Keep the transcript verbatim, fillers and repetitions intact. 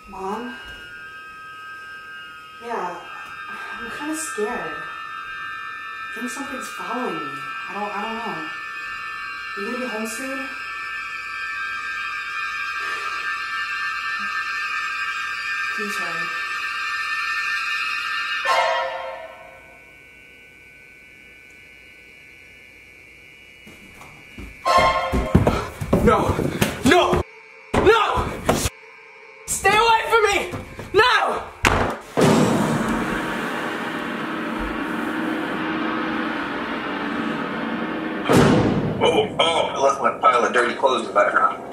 Mom? Yeah, I'm kind of scared. I think something's following me. I don't, I don't know. Are you gonna be home soon? Please hurry. No! No! No! Stay away from me! No! Oh, oh, I left my pile of dirty clothes in the background.